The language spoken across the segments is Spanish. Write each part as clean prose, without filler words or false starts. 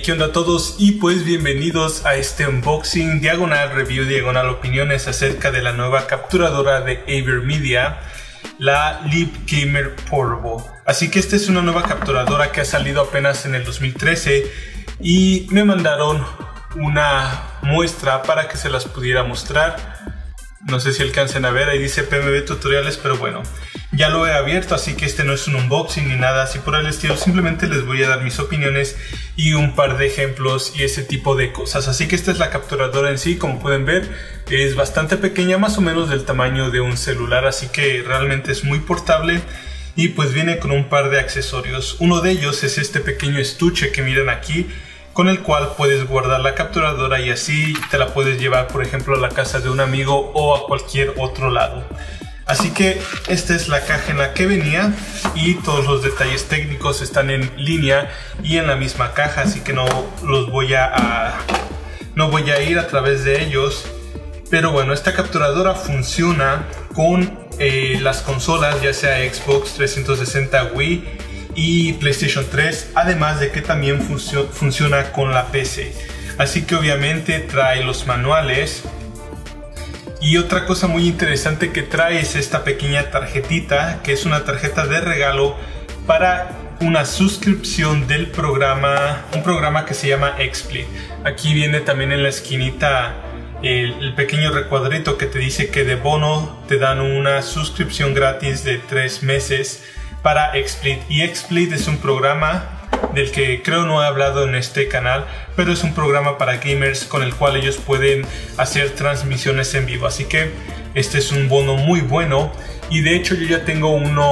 ¿Qué onda a todos? Y pues bienvenidos a este unboxing, diagonal review, diagonal opiniones acerca de la nueva capturadora de Avermedia, la LeapGamer Portable. Así que esta es una nueva capturadora que ha salido apenas en el 2013 y me mandaron una muestra para que se las pudiera mostrar. No sé si alcancen a ver, ahí dice PMB tutoriales, pero bueno, ya lo he abierto, así que este no es un unboxing ni nada así por el estilo. Simplemente les voy a dar mis opiniones y un par de ejemplos y ese tipo de cosas. Así que esta es la capturadora en sí. Como pueden ver, es bastante pequeña, más o menos del tamaño de un celular, así que realmente es muy portable. Y pues viene con un par de accesorios. Uno de ellos es este pequeño estuche que miran aquí, con el cual puedes guardar la capturadora y así te la puedes llevar, por ejemplo, a la casa de un amigo o a cualquier otro lado. Así que esta es la caja en la que venía y todos los detalles técnicos están en línea y en la misma caja, así que no voy a ir a través de ellos. Pero bueno, esta capturadora funciona con las consolas, ya sea Xbox 360, Wii y PlayStation 3, además de que también funciona con la PC. Así que obviamente trae los manuales. Y otra cosa muy interesante que trae es esta pequeña tarjetita, que es una tarjeta de regalo para una suscripción del programa, un programa que se llama XSplit. Aquí viene también en la esquinita el pequeño recuadrito que te dice que de bono te dan una suscripción gratis de 3 meses para XSplit. Y XSplit es un programa del que creo no he hablado en este canal, pero es un programa para gamers con el cual ellos pueden hacer transmisiones en vivo. Así que este es un bono muy bueno. Y de hecho yo ya tengo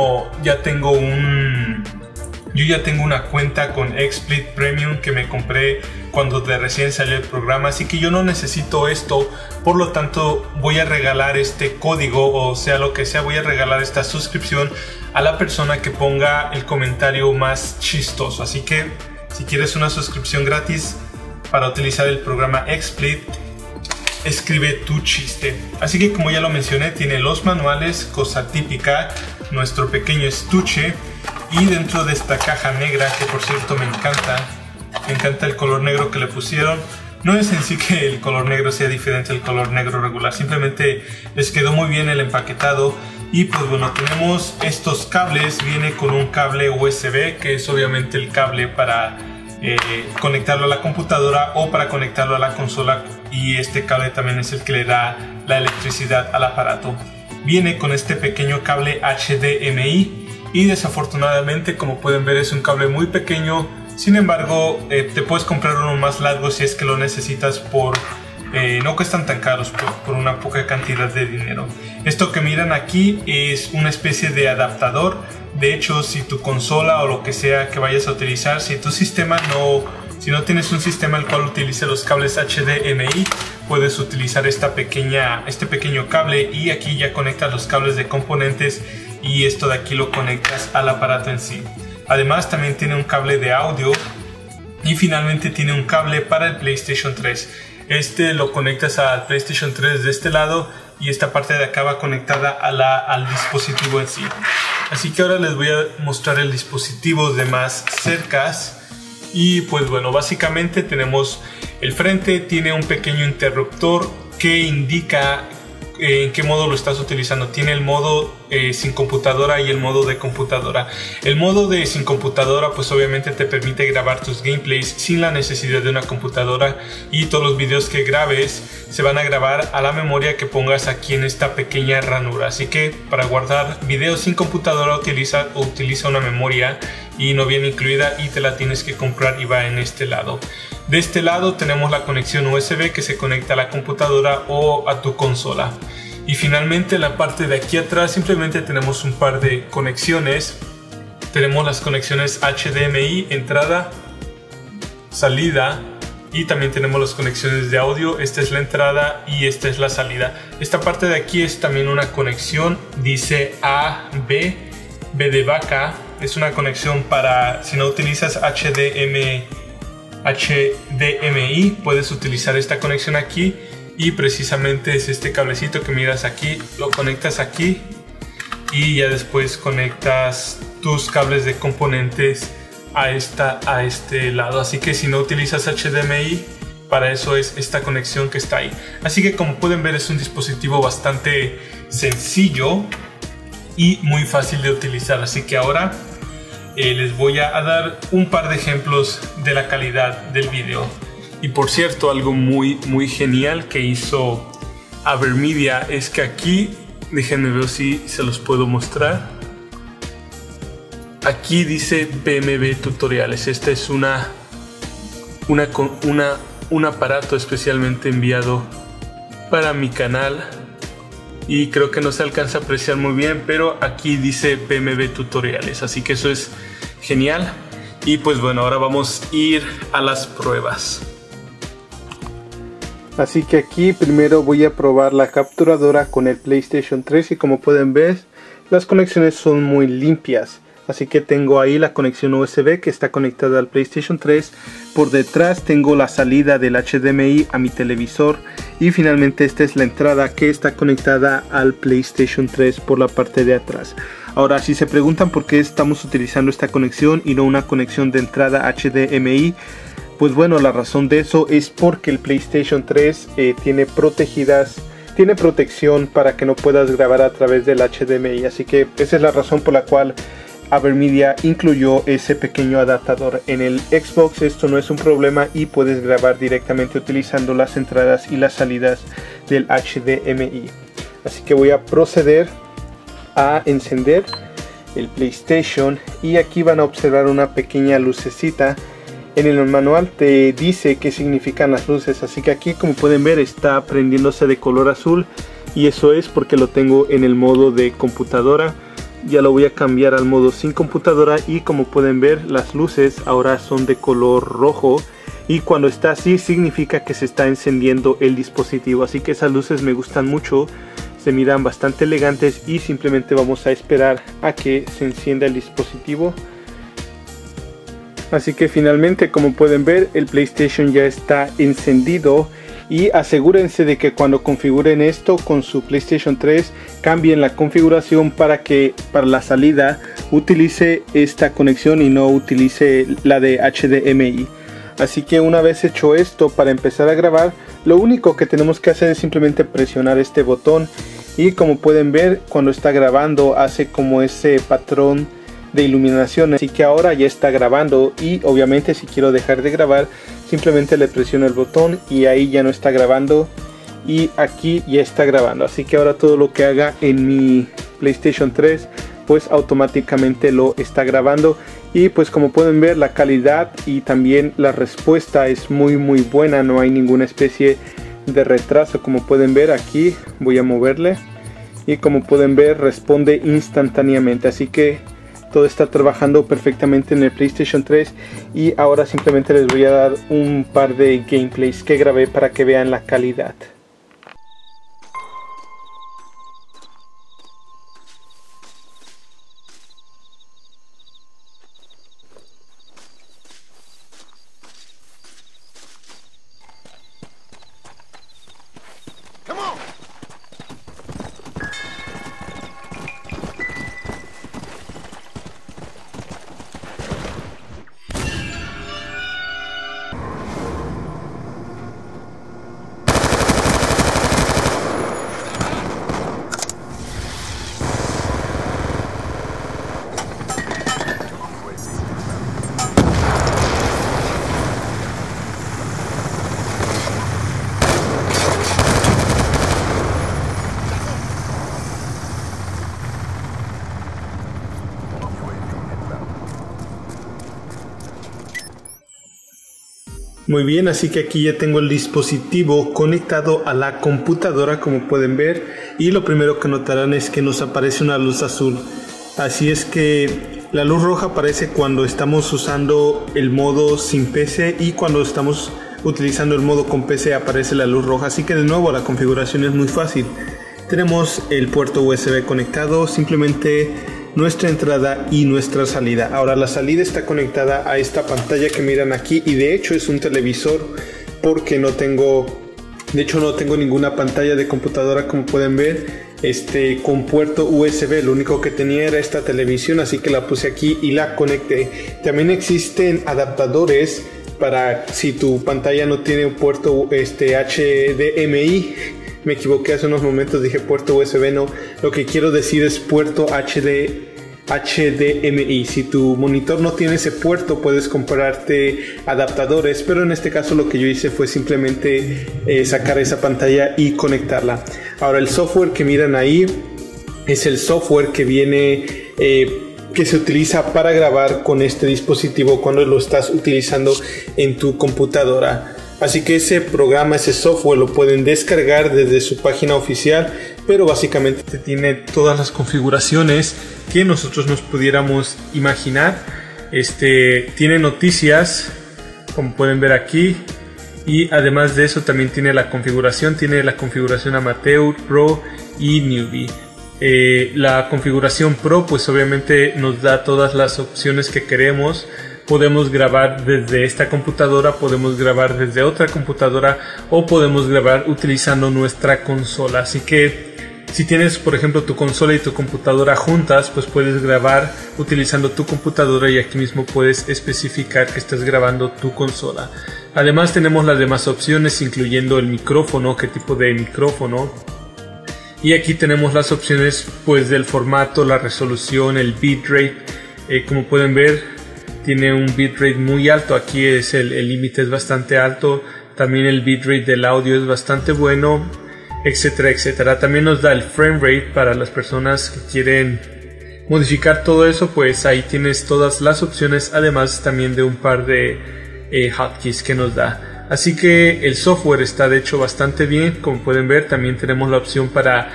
una cuenta con XSplit Premium que me compré cuando recién salió el programa, así que yo no necesito esto. Por lo tanto voy a regalar este código, o sea lo que sea, voy a regalar esta suscripción a la persona que ponga el comentario más chistoso. Así que si quieres una suscripción gratis para utilizar el programa XSplit, escribe tu chiste. Así que como ya lo mencioné, tiene los manuales, cosa típica, nuestro pequeño estuche. Y dentro de esta caja negra, que por cierto me encanta el color negro que le pusieron. No es en sí que el color negro sea diferente al color negro regular, simplemente les quedó muy bien el empaquetado. Y pues bueno, tenemos estos cables. Viene con un cable USB, que es obviamente el cable para conectarlo a la computadora o para conectarlo a la consola, y este cable también es el que le da la electricidad al aparato. Viene con este pequeño cable HDMI. Y desafortunadamente, como pueden ver, es un cable muy pequeño. Sin embargo, te puedes comprar uno más largo si es que lo necesitas. No cuestan tan caros por una poca cantidad de dinero. Esto que miran aquí es una especie de adaptador. De hecho, si tu consola o lo que sea que vayas a utilizar, si no tienes un sistema el cual utilice los cables HDMI, puedes utilizar este pequeño cable, y aquí ya conectas los cables de componentes y esto de aquí lo conectas al aparato en sí. Además también tiene un cable de audio y finalmente tiene un cable para el PlayStation 3. Este lo conectas al PlayStation 3 de este lado y esta parte de acá va conectada al dispositivo en sí. Así que ahora les voy a mostrar el dispositivo de más cercas. Y pues bueno, básicamente tenemos el frente, tiene un pequeño interruptor que indica en qué modo lo estás utilizando. Tiene el modo sin computadora y el modo de computadora. El modo de sin computadora pues obviamente te permite grabar tus gameplays sin la necesidad de una computadora, y todos los videos que grabes se van a grabar a la memoria que pongas aquí en esta pequeña ranura. Así que para guardar videos sin computadora utiliza una memoria, y no viene incluida y te la tienes que comprar, y va en este lado. De este lado tenemos la conexión USB que se conecta a la computadora o a tu consola. Y finalmente en la parte de aquí atrás simplemente tenemos un par de conexiones. Tenemos las conexiones HDMI, entrada, salida, y también tenemos las conexiones de audio. Esta es la entrada y esta es la salida. Esta parte de aquí es también una conexión, dice A, B de vaca. Es una conexión para si no utilizas HDMI, puedes utilizar esta conexión aquí, y precisamente es este cablecito que miras aquí, lo conectas aquí y ya después conectas tus cables de componentes a este lado. Así que si no utilizas HDMI, para eso es esta conexión que está ahí. Así que como pueden ver, es un dispositivo bastante sencillo y muy fácil de utilizar. Así que ahora les voy a dar un par de ejemplos de la calidad del video. Y por cierto, algo muy genial que hizo Avermedia es que aquí, déjenme ver si se los puedo mostrar. Aquí dice PMB Tutoriales. Este es un aparato especialmente enviado para mi canal. Y creo que no se alcanza a apreciar muy bien, pero aquí dice PMB Tutoriales. Así que eso es genial. Y pues bueno, ahora vamos a ir a las pruebas. Así que aquí primero voy a probar la capturadora con el PlayStation 3 y como pueden ver, las conexiones son muy limpias. Así que tengo ahí la conexión USB que está conectada al PlayStation 3. Por detrás tengo la salida del HDMI a mi televisor. Y finalmente esta es la entrada que está conectada al PlayStation 3 por la parte de atrás. Ahora, si se preguntan por qué estamos utilizando esta conexión y no una conexión de entrada HDMI, pues bueno, la razón de eso es porque el PlayStation 3 tiene protección para que no puedas grabar a través del HDMI. Así que esa es la razón por la cual Avermedia incluyó ese pequeño adaptador. En el Xbox esto no es un problema y puedes grabar directamente utilizando las entradas y las salidas del HDMI. Así que voy a proceder a encender el PlayStation y aquí van a observar una pequeña lucecita. En el manual te dice qué significan las luces, así que aquí como pueden ver está prendiéndose de color azul y eso es porque lo tengo en el modo de computadora. Ya lo voy a cambiar al modo sin computadora y como pueden ver las luces ahora son de color rojo y cuando está así significa que se está encendiendo el dispositivo. Así que esas luces me gustan mucho, se miran bastante elegantes y simplemente vamos a esperar a que se encienda el dispositivo. Así que finalmente, como pueden ver, el PlayStation ya está encendido. Y asegúrense de que cuando configuren esto con su PlayStation 3 cambien la configuración para que para la salida utilice esta conexión y no utilice la de HDMI. Así que una vez hecho esto, para empezar a grabar, lo único que tenemos que hacer es simplemente presionar este botón. Y como pueden ver, cuando está grabando hace como ese patrón de iluminación. Así que ahora ya está grabando y obviamente si quiero dejar de grabar simplemente le presiono el botón y ahí ya no está grabando y aquí ya está grabando. Así que ahora todo lo que haga en mi PlayStation 3 pues automáticamente lo está grabando y pues como pueden ver la calidad y también la respuesta es muy buena, no hay ninguna especie de retraso. Como pueden ver aquí voy a moverle y como pueden ver responde instantáneamente. Así que todo está trabajando perfectamente en el PlayStation 3 y ahora simplemente les voy a dar un par de gameplays que grabé para que vean la calidad. Muy bien, así que aquí ya tengo el dispositivo conectado a la computadora, como pueden ver, y lo primero que notarán es que nos aparece una luz azul. Así es que la luz roja aparece cuando estamos usando el modo sin PC y cuando estamos utilizando el modo con PC aparece la luz roja. Así que de nuevo la configuración es muy fácil. Tenemos el puerto USB conectado, simplemente nuestra entrada y nuestra salida. Ahora la salida está conectada a esta pantalla que miran aquí y de hecho es un televisor porque no tengo ninguna pantalla de computadora, como pueden ver, con puerto USB. Lo único que tenía era esta televisión, así que la puse aquí y la conecté. También existen adaptadores para si tu pantalla no tiene un puerto HDMI. Me equivoqué hace unos momentos, dije puerto USB, no. Lo que quiero decir es puerto HDMI. Si tu monitor no tiene ese puerto, puedes comprarte adaptadores, pero en este caso lo que yo hice fue simplemente sacar esa pantalla y conectarla. Ahora, el software que miran ahí es el software que viene que se utiliza para grabar con este dispositivo cuando lo estás utilizando en tu computadora. Así que ese programa, ese software lo pueden descargar desde su página oficial, pero básicamente tiene todas las configuraciones que nosotros nos pudiéramos imaginar. Tiene noticias, como pueden ver aquí, y además de eso también tiene la configuración amateur, pro y newbie. La configuración pro pues obviamente nos da todas las opciones que queremos. Podemos grabar desde esta computadora, podemos grabar desde otra computadora o podemos grabar utilizando nuestra consola. Así que si tienes por ejemplo tu consola y tu computadora juntas, pues puedes grabar utilizando tu computadora y aquí mismo puedes especificar que estás grabando tu consola. Además tenemos las demás opciones, incluyendo el micrófono, qué tipo de micrófono. Y aquí tenemos las opciones pues del formato, la resolución, el bitrate. Como pueden ver, tiene un bitrate muy alto. Aquí es el límite es bastante alto. También el bitrate del audio es bastante bueno, etcétera, etcétera. También nos da el frame rate para las personas que quieren modificar todo eso. Pues ahí tienes todas las opciones, además también de un par de hotkeys que nos da. Así que el software está de hecho bastante bien. Como pueden ver, también tenemos la opción para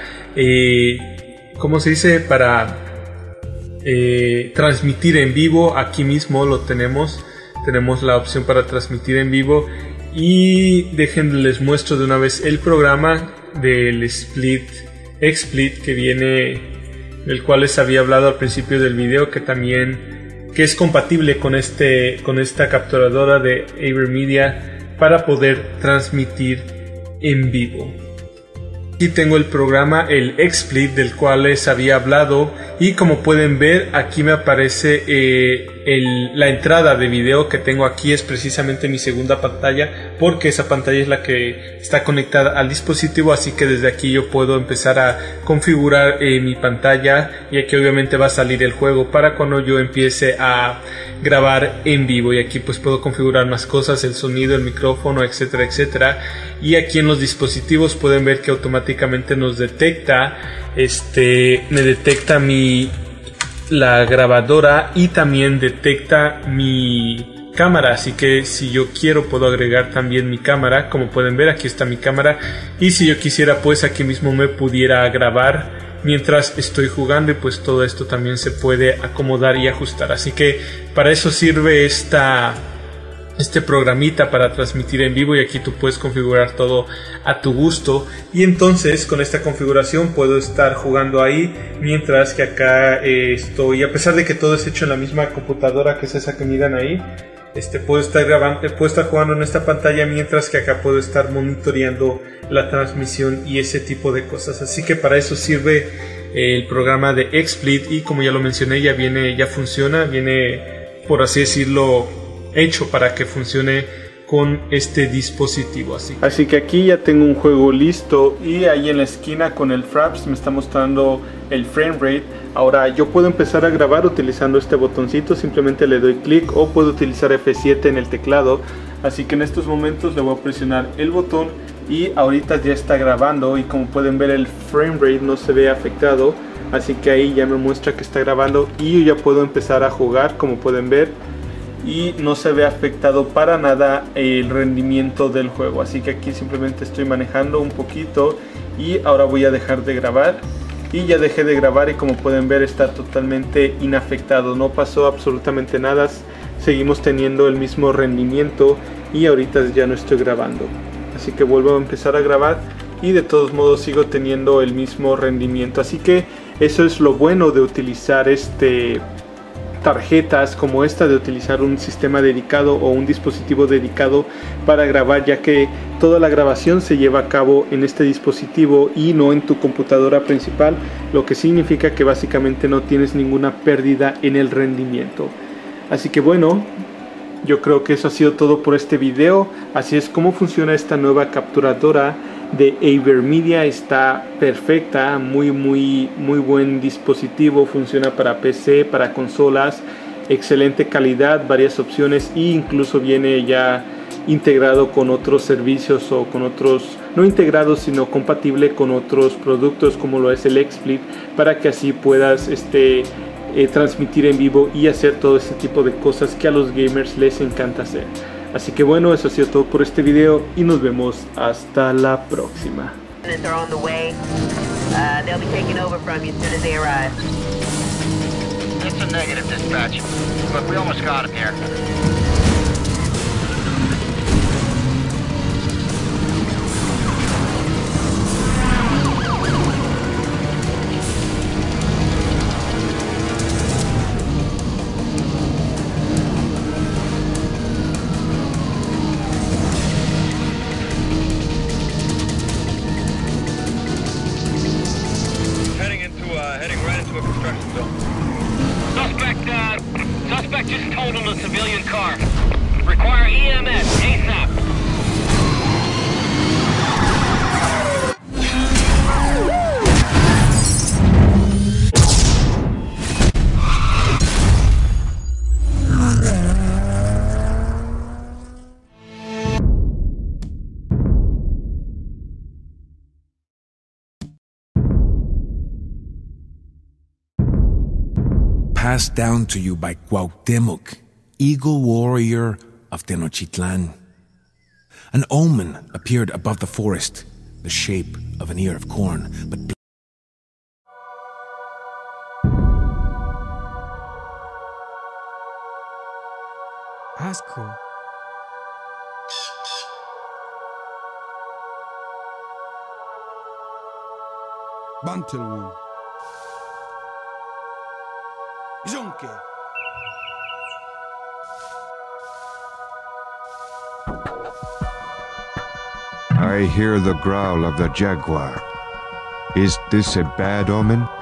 transmitir en vivo. Aquí mismo lo tenemos la opción para transmitir en vivo. Y les muestro de una vez el programa del XSplit que viene, del cual les había hablado al principio del video, que es compatible con esta capturadora de AverMedia para poder transmitir en vivo. Aquí tengo el programa, el XSplit, del cual les había hablado, y como pueden ver aquí me aparece la entrada de video que tengo aquí. Es precisamente mi segunda pantalla, porque esa pantalla es la que está conectada al dispositivo, así que desde aquí yo puedo empezar a configurar mi pantalla, y aquí obviamente va a salir el juego para cuando yo empiece a grabar en vivo. Y aquí pues puedo configurar más cosas, el sonido, el micrófono, etcétera, etcétera. Y aquí en los dispositivos pueden ver que automáticamente nos detecta me detecta la grabadora, y también detecta mi cámara. Así que si yo quiero puedo agregar también mi cámara. Como pueden ver, aquí está mi cámara, y si yo quisiera pues aquí mismo me pudiera grabar mientras estoy jugando, y pues todo esto también se puede acomodar y ajustar. Así que para eso sirve este programita, para transmitir en vivo, y aquí tú puedes configurar todo a tu gusto. Y entonces con esta configuración puedo estar jugando ahí, mientras que acá estoy, a pesar de que todo es hecho en la misma computadora que es esa que miran ahí, puedo estar jugando en esta pantalla, mientras que acá puedo estar monitoreando la transmisión y ese tipo de cosas. Así que para eso sirve el programa de XSplit, y como ya lo mencioné, ya funciona, viene por así decirlo hecho para que funcione con este dispositivo. Así que aquí ya tengo un juego listo, y ahí en la esquina con el Fraps me está mostrando el frame rate. Ahora yo puedo empezar a grabar utilizando este botoncito, simplemente le doy clic, o puedo utilizar F7 en el teclado. Así que en estos momentos le voy a presionar el botón y ahorita ya está grabando, y como pueden ver el frame rate no se ve afectado. Así que ahí ya me muestra que está grabando, y yo ya puedo empezar a jugar, como pueden ver, y no se ve afectado para nada el rendimiento del juego. Así que aquí simplemente estoy manejando un poquito, y ahora voy a dejar de grabar. Y ya dejé de grabar, y como pueden ver está totalmente inafectado, no pasó absolutamente nada, seguimos teniendo el mismo rendimiento, y ahorita ya no estoy grabando. Así que vuelvo a empezar a grabar, y de todos modos sigo teniendo el mismo rendimiento. Así que eso es lo bueno de utilizar este tarjetas como esta de utilizar un sistema dedicado o un dispositivo dedicado para grabar, ya que toda la grabación se lleva a cabo en este dispositivo y no en tu computadora principal, lo que significa que básicamente no tienes ninguna pérdida en el rendimiento. Así que bueno, yo creo que eso ha sido todo por este video. Así es como funciona esta nueva capturadora de Avermedia. Está perfecta, muy buen dispositivo, funciona para PC, para consolas, excelente calidad, varias opciones e incluso viene ya integrado con otros servicios o con otros, no integrados sino compatible con otros productos como lo es el XSplit, para que así puedas transmitir en vivo y hacer todo este tipo de cosas que a los gamers les encanta hacer. Así que bueno, eso ha sido todo por este video y nos vemos hasta la próxima. Heading right into a construction zone. Suspect just totaled a civilian car. Require EMS ASAP. Passed down to you by Cuauhtémoc, Eagle Warrior of Tenochtitlan. An omen appeared above the forest, the shape of an ear of corn, but Asco. Bantelwood. Jonke. I hear the growl of the jaguar. Is this a bad omen?